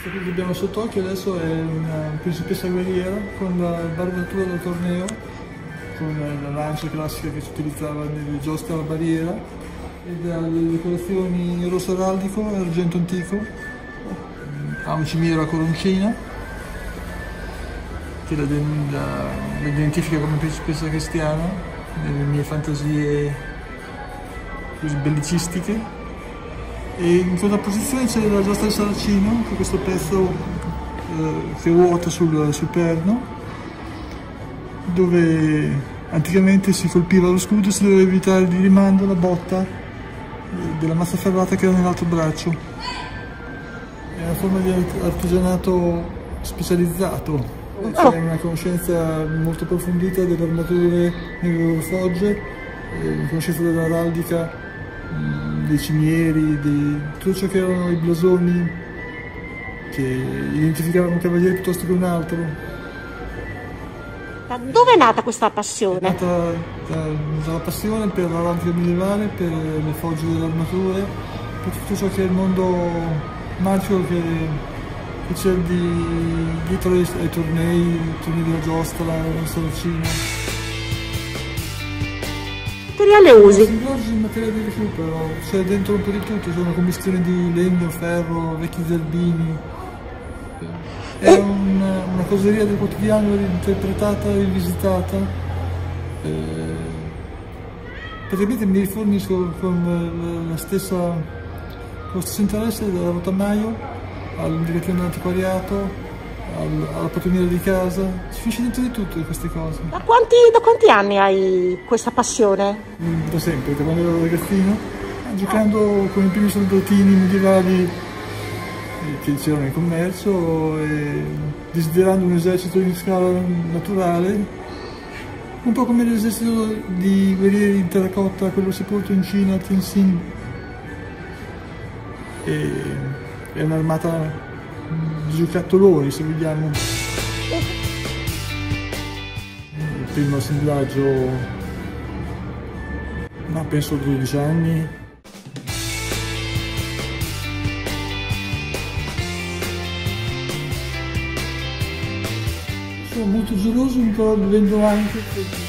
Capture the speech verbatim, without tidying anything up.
Questa qui che abbiamo sott'occhio adesso è una principessa guerriera con la barbatura da torneo, con la lancia classica che si utilizzava nelle giostre alla barriera, ed ha delle decorazioni in rosso araldico e argento antico, ha un cimiero a coroncina che la, la, la identifica come principessa cristiana nelle mie fantasie così bellicistiche. E in contrapposizione c'è la giostra del Saracino, che è questo pezzo eh, che ruota sul, sul perno, dove anticamente si colpiva lo scudo e si doveva evitare di rimando la botta eh, della mazzaferrata che era nell'altro braccio. È una forma di artigianato specializzato, c'è una conoscenza molto approfondita delle armature nelle loro fogge, una conoscenza dell'araldica, dei cimieri, di tutto ciò che erano i blasoni che identificavano un cavaliere piuttosto che un altro. Da dove è nata questa passione? È nata dalla passione per l'araldica medievale, per le fogge delle armature, per tutto ciò che è il mondo magico che, che c'è di, dietro ai, ai tornei, i tornei della giostra, la Saracino. Materiale usi? Oggi il materiale di recupero, c'è dentro un po' di tutto, c'è una commistione di legno, ferro, vecchi zerbini. È un, una coseria del quotidiano interpretata e rivisitata. Eh, praticamente mi rifornisco con la stessa, con lo stesso interesse dal rotamaio al direttore dell'antiquariato, alla pattumiera di casa, si finisce dentro di tutto di queste cose. Da quanti, da quanti anni hai questa passione? Da sempre, da quando ero ragazzino, giocando con i primi soldatini medievali che c'erano in commercio e desiderando un esercito in scala naturale, un po' come l'esercito di guerrieri in terracotta, quello sepolto in Cina, a Tianjin. E è un'armata di giocattoloni, se vogliamo. Il primo assemblaggio, ma penso a dodici anni. Sono molto geloso, però vendo anche